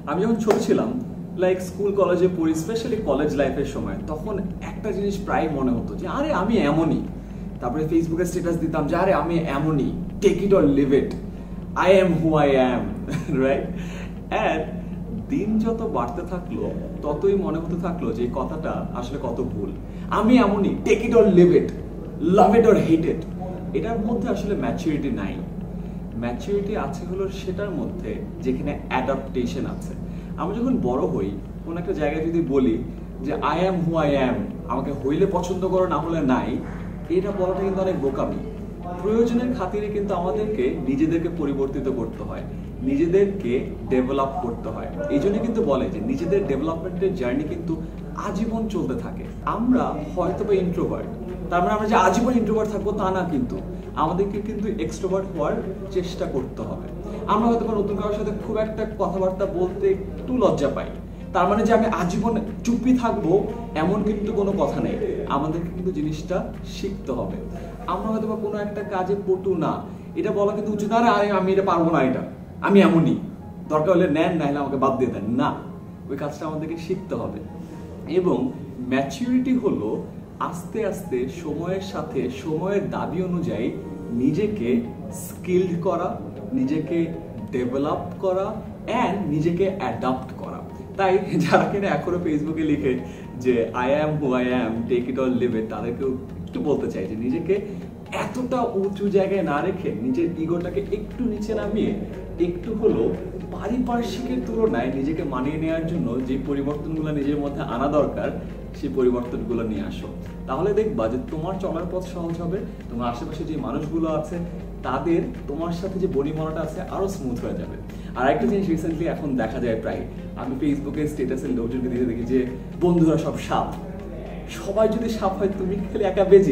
আমি যখন ছোট ছিলাম লাইক স্কুল কলেজে পড়ি, স্পেশালি কলেজ লাইফের সময়, তখন একটা জিনিস প্রায় মনে হতো যে আরে আমি এমনই। তারপরে ফেসবুকে স্ট্যাটাস দিতাম যে আরে আমি এমনই, take it or leave it, I am who I am, right? And দিন যত বাড়তে থাকলো ততই মনে হতে থাকলো যে এই কথাটা আসলে কত ভুল। আমি এমনই, take it or leave it, love it or hate it, এটার মধ্যে আসলে ম্যাচুরিটি নাই। ম্যাচুরিটি আছে হলো সেটার মধ্যে যেখানে অ্যাডাপ্টেশন আছে। আমরা যখন বড় হই, কোন একটা জায়গায় যদি বলি যে আই অ্যাম হু আই অ্যাম, আমাকে হইলে পছন্দ করো না হলে নাই, এটা বলাটা কিন্তু অনেক বোকামি। প্রয়োজনের খাতিরে কিন্তু আমাদেরকে নিজেদেরকে পরিবর্তিত করতে হয়, নিজেদেরকে ডেভেলপ করতে হয়। এই জন্য কিন্তু বলে যে নিজেদের ডেভেলপমেন্টের জার্নি কিন্তু আজীবন চলতে থাকে। আমরা হয়তো বা ইন্ট্রোভার্ট, তার মানে আমরা যে আজীবন ইন্ট্রোভার্ট থাকবো তা না, কিন্তু আমাদেরকে কিন্তু এক্সট্রোভার্ট হওয়ার চেষ্টা করতে হবে। আমরা হয়তো নতুন কারোর সাথে খুব একটা কথাবার্তা বলতে একটু লজ্জা পাই, তার মানে যে আমি আজীবন চুপি থাকবো এমন কিন্তু কোনো কথা নেই। আমাদেরকে কিন্তু জিনিসটা শিখতে হবে। আমরা হয়তো বা কোনো একটা কাজে পটু না, এটা বলা কিন্তু উচিত না, আরে আমি এটা পারবো না, এটা আমি এমনই, দরকার হলে নেন, না হলে আমাকে বাদ দিয়ে দেন না। ওই কাজটা আমাদেরকে শিখতে হবে। এবং ম্যাচুরিটি হলো আস্তে আস্তে সময়ের সাথে, সময়ের দাবি অনুযায়ী নিজেকে স্কিলড করা, নিজেকে ডেভেলপ করা অ্যান্ড নিজেকে অ্যাডাপ্ট করা। তাই যারা কিনা এখনো ফেসবুকে লিখে যে I am who I am, take it or leave it, তাদেরকেও একটু বলতে চাই যে নিজেকে এতটা উঁচু জায়গায় না রেখে নিজের ইগোটাকে একটু নিচে নামিয়ে একটু হলো পারিপার্শ্বিকের তুলনায় নিজেকে মানিয়ে নেওয়ার জন্য যে পরিবর্তনগুলো নিজের মধ্যে আনা দরকার সেই পরিবর্তনগুলো নিয়ে আসো। তাহলে দেখবা যে তোমার চলার পথ সহজ হবে, তোমার আশেপাশে যে মানুষগুলো আছে তাদের তোমার সাথে যে বনিবনাটা আছে আরো স্মুথ হয়ে যাবে। আর একটা জিনিস রিসেন্টলি এখন দেখা যায় প্রায়, আমি ফেসবুকে স্ট্যাটাসের লোকজনকে দিতে দেখি যে বন্ধুরা সব সাপ। সবাই যদি সাপ হয় তুমি খালি একা বেজি,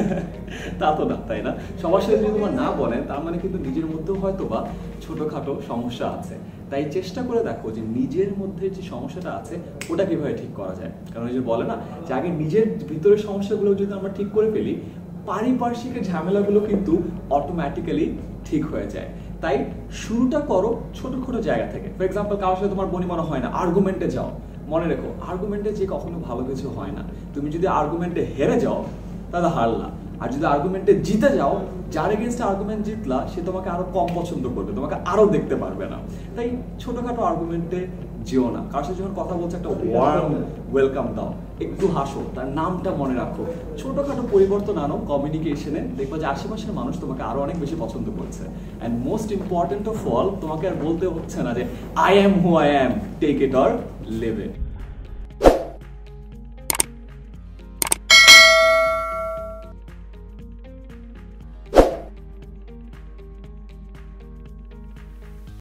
তা তো না, তাই না? সবার সাথে যদি তোমার না বলেন তার মানে কিন্তু নিজের মধ্যেও হয়তো বা ছোটখাটো সমস্যা আছে। তাই চেষ্টা করে দেখো যে নিজের মধ্যে যে সমস্যাটা আছে ওটা কিভাবে ঠিক করা যায়। কারণ এই যে বলে না যে আগে নিজের ভিতরের সমস্যাগুলো যদি আমরা ঠিক করে ফেলি, পারিপার্শ্বিকের ঝামেলাগুলো কিন্তু অটোমেটিক্যালি ঠিক হয়ে যায়। তাই শুরুটা করো ছোট ছোট জায়গা থেকে। ফর এক্সাম্পল, কারোর সাথে তোমার বনিবনা হয় না, আর্গুমেন্টে যাও। মনে রেখো, আর্গুমেন্টে যে কখনো ভালো কিছু হয় না। তুমি যদি আর্গুমেন্টে হেরে যাও তাহলে হারলা, আর যদি আর্গুমেন্টে জিতে যাও, যার এগেনস্টে আর্গুমেন্ট জিতলা সে তোমাকে আরো কম পছন্দ করবে, তোমাকে আরো দেখতে পারবে না। তাই ছোটখাটো আর্গুমেন্টে যেও না। কারোর সাথে যখন কথা বলছে একটা ওয়ার্ম ওয়েলকাম দাও, একটু হাসো, তার নামটা মনে রাখো। ছোটখাটো পরিবর্তন আনো কমিউনিকেশনে, দেখবা যে আশেপাশের মানুষ তোমাকে আরো অনেক বেশি পছন্দ করছে। And most important of all, তোমাকে আর বলতে হচ্ছে না যে I am who I am, take it or leave it.